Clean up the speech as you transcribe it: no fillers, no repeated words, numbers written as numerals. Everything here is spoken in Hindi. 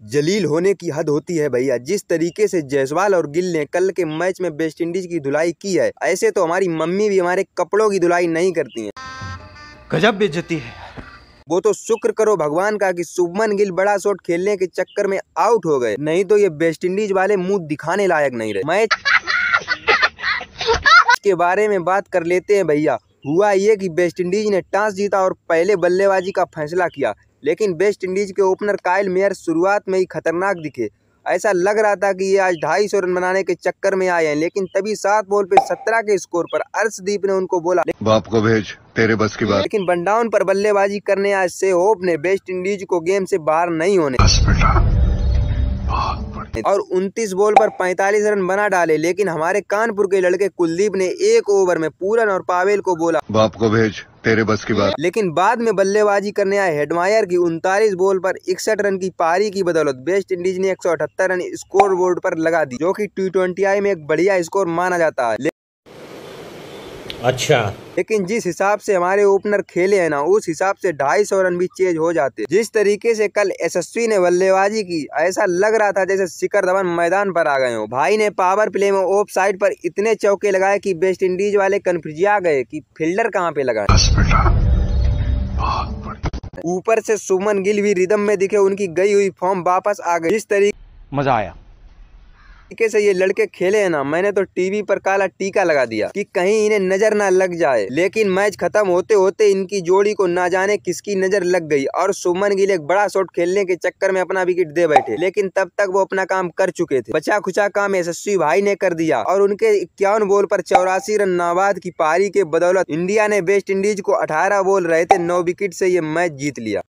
जलील होने की हद होती है भैया। जिस तरीके से जायसवाल और गिल ने कल के मैच में वेस्ट इंडीज की धुलाई की है, ऐसे तो हमारी मम्मी भी हमारे कपड़ों की धुलाई नहीं करती हैं। गजब बेइज्जती है। वो तो शुक्र करो भगवान का कि शुभमन गिल बड़ा शॉट खेलने के चक्कर में आउट हो गए, नहीं तो ये वेस्ट इंडीज वाले मुंह दिखाने लायक नहीं रहे। मैच के बारे में बात कर लेते हैं भैया। हुआ ये कि वेस्ट इंडीज ने टॉस जीता और पहले बल्लेबाजी का फैसला किया, लेकिन वेस्ट इंडीज के ओपनर काइल मेयर शुरुआत में ही खतरनाक दिखे। ऐसा लग रहा था कि ये आज 250 रन बनाने के चक्कर में आए हैं, लेकिन तभी 7 बॉल पे 17 के स्कोर पर अर्शदीप ने उनको बोला, बाप को भेज, तेरे बस की बात। लेकिन वन डाउन पर बल्लेबाजी करने आज से होप ने वेस्ट इंडीज को गेम से बाहर नहीं होने और 29 बॉल पर 45 रन बना डाले। लेकिन हमारे कानपुर के लड़के कुलदीप ने एक ओवर में पूरन और पावेल को बोला, बाप को भेज, तेरे बस की बात। लेकिन बाद में बल्लेबाजी करने आए हेडमायर की 39 बॉल पर 61 रन की पारी की बदौलत वेस्ट इंडीज ने 178 रन स्कोर बोर्ड पर लगा दी, जो कि T20I में एक बढ़िया स्कोर माना जाता है। अच्छा, लेकिन जिस हिसाब से हमारे ओपनर खेले हैं ना, उस हिसाब से 250 रन भी चेज हो जाते। जिस तरीके से कल यशस्वी ने बल्लेबाजी की, ऐसा लग रहा था जैसे शिखर धवन मैदान पर आ गए हो। भाई ने पावर प्ले में ऑफ साइड पर इतने चौके लगाए कि वेस्ट इंडीज वाले कन्फ्यूजिया गए कि फील्डर कहाँ पे लगाए। ऊपर से शुभमन गिल भी रिदम में दिखे, उनकी गई हुई फॉर्म वापस आ गई। जिस तरीके मजा आया से ये लड़के खेले हैं ना, मैंने तो टीवी पर काला टीका लगा दिया कि कहीं इन्हें नजर ना लग जाए। लेकिन मैच खत्म होते होते इनकी जोड़ी को ना जाने किसकी नजर लग गई और शुभमन गिल एक बड़ा शॉट खेलने के चक्कर में अपना विकेट दे बैठे। लेकिन तब तक वो अपना काम कर चुके थे। बचा खुचा काम यशस्वी भाई ने कर दिया और उनके 51 बॉल पर 84 रन नाबाद की पारी के बदौलत इंडिया ने वेस्ट इंडीज को 18 बॉल रहे थे 9 विकेट से ये मैच जीत लिया।